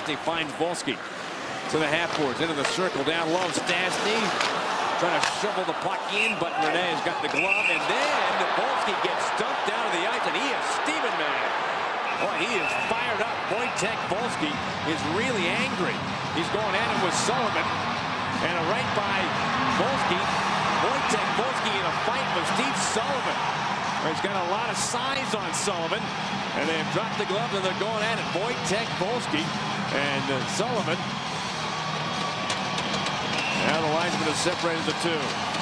Stastny finds Volsky to the half boards, into the circle, down low. Stastny trying to shovel the puck in, but Renee's got the glove, and then Volsky gets stumped down to the ice, and he is steaming mad. Boy, he is fired up. Wojtek Volsky is really angry. He's going at him with Sullivan, and a right by Volsky. Wojtek Volsky in a fight with Steve Sullivan. He's got a lot of size on Sullivan, and they've dropped the glove, and they're going at it. Wojtek Volsky and Sullivan. Now the linesman has separated the two.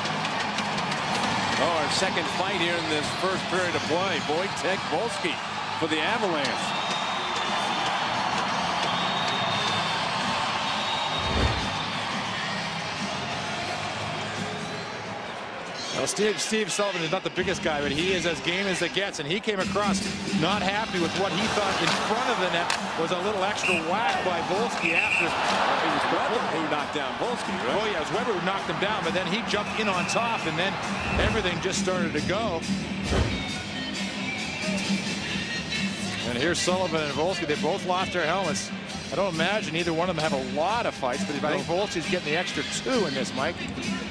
Oh, our second fight here in this first period of play. Wojtek Volsky for the Avalanche. Well, Steve Sullivan is not the biggest guy, but he is as game as it gets, and he came across not happy with what he thought in front of the net was a little extra whack by Volsky after. It was Weber who knocked down Volsky, right? Oh, yeah, it was Weber who knocked him down, but then he jumped in on top, and then everything just started to go. And here's Sullivan and Volsky. They both lost their helmets. I don't imagine either one of them have a lot of fights, but I think Volsky's getting the extra 2 in this, Mike.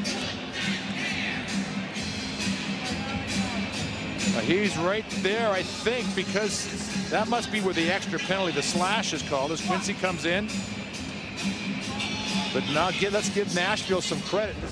He's right there, I think, because that must be where the extra penalty, the slash, is called, as Quincy comes in. But now let's give Nashville some credit.